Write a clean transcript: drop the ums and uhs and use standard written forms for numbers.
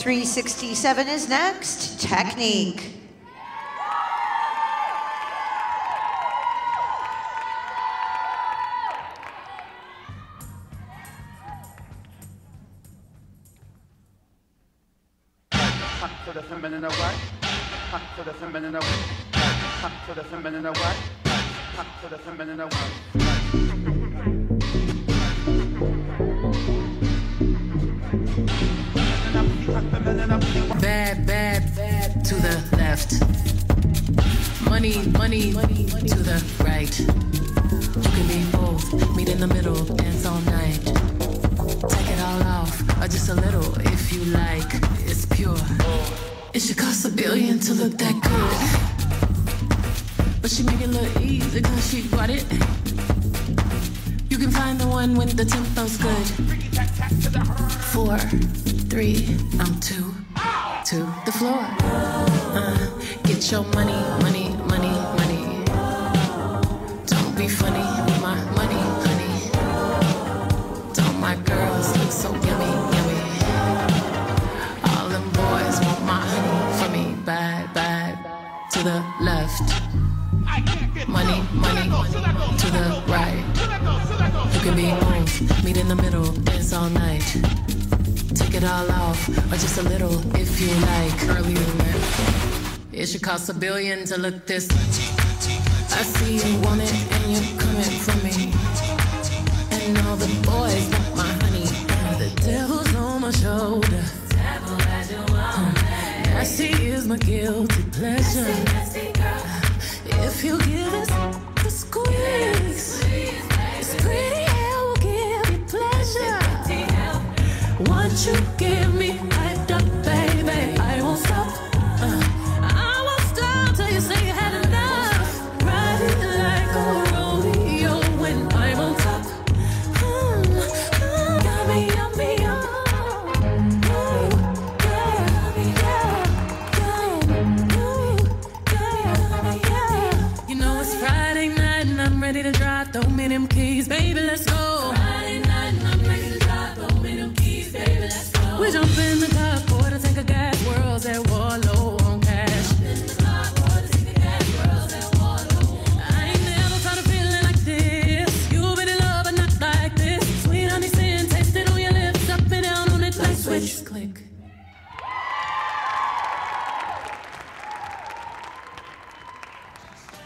367 is next. Technique. To the feminine away, to the feminine away, to the feminine away, to the feminine away. Bad, bad, bad to the left. Money, money, money to the right. You can be both, meet in the middle, dance all night. Take it all off, or just a little if you like. It's pure. It should cost $1 billion to look that good, but she make it look easy cause she got it. You can find the one when the tempo's good. 4, 3, I'm 2 to the floor. Get your money, money, money, money. Don't be funny with my money, honey. Don't my girls look so yummy, yummy? All them boys want my honey for me. Bad, bad to the left. Money, money to the right. You can be both, meet in the middle, dance all night. Take it all off, or just a little if you like. Earlier than that, it should cost $1 billion to look this. I see you want it and you're coming for me. And all the boys want my honey. And the devil's on my shoulder. Nasty is my guilty pleasure. If you give us the squeeze, it's pretty hell will give you pleasure. Once you give me, I